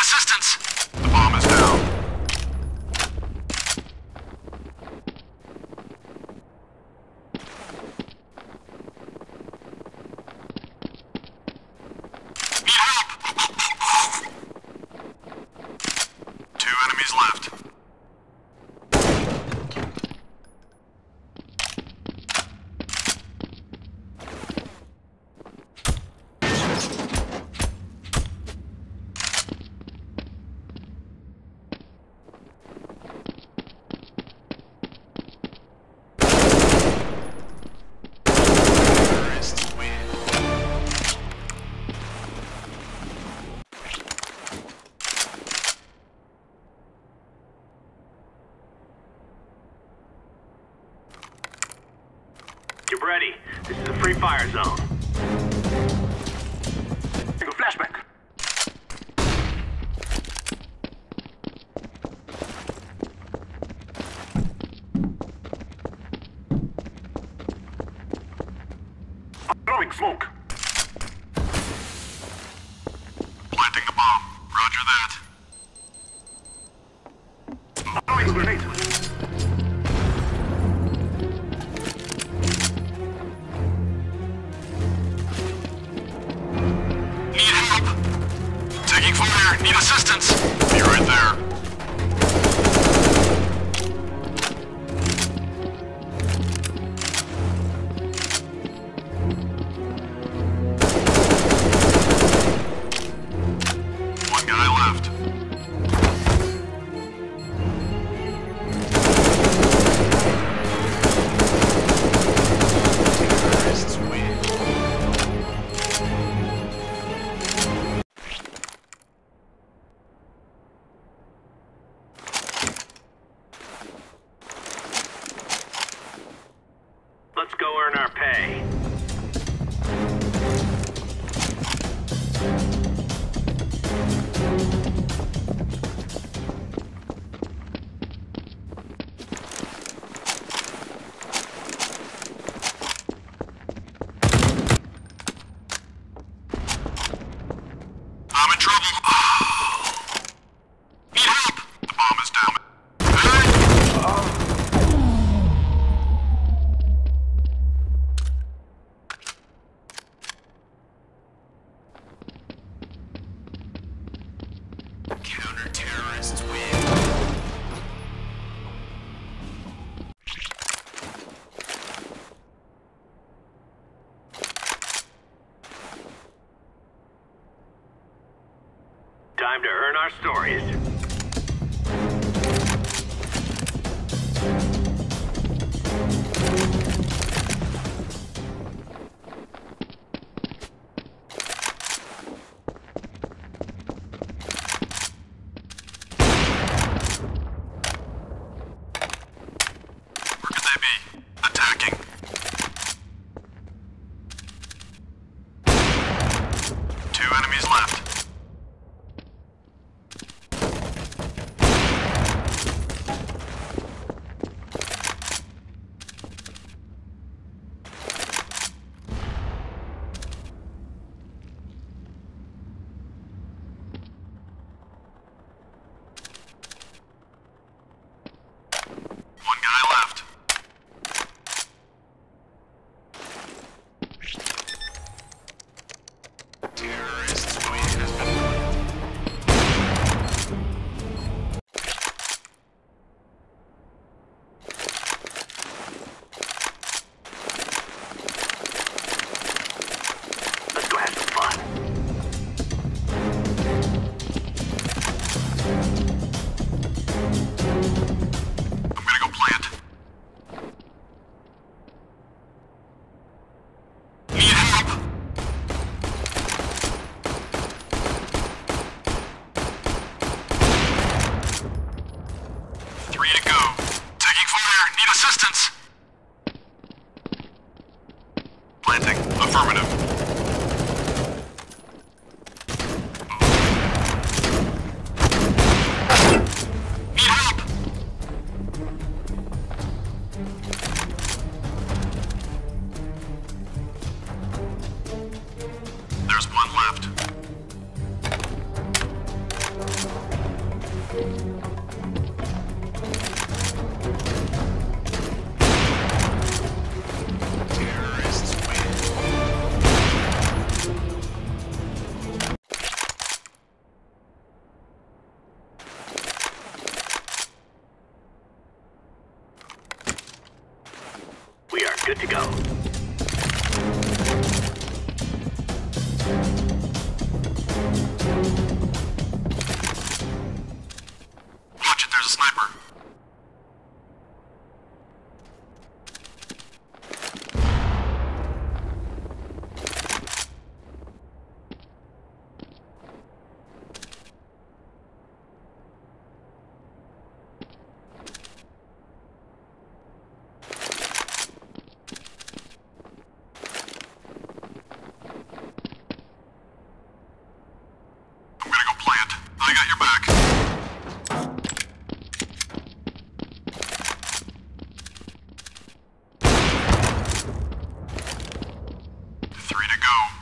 assistance! The bomb is down. Need help! 2 enemies left. Get ready. This is a free fire zone. Take a flashback. Throwing smoke. Planting the bomb. Roger that. Throwing grenade. Need help! Taking fire! Need assistance! Be right there. One guy left. Terrorists win. Let's go earn our pay. I'm in trouble. Need help! The bomb is down. Counter-terrorists win. Time to earn our stories. Where could they be? Attacking. Two enemies left. One guy left. Terrorists win. Let's go have some fun. I'm gonna go plant. Need help! Three to go. Taking fire. Need assistance. Planting. Affirmative. Need help! There's one left. Good to go. Watch it, there's a sniper. I'm gonna go plant. I got your back. Three to go.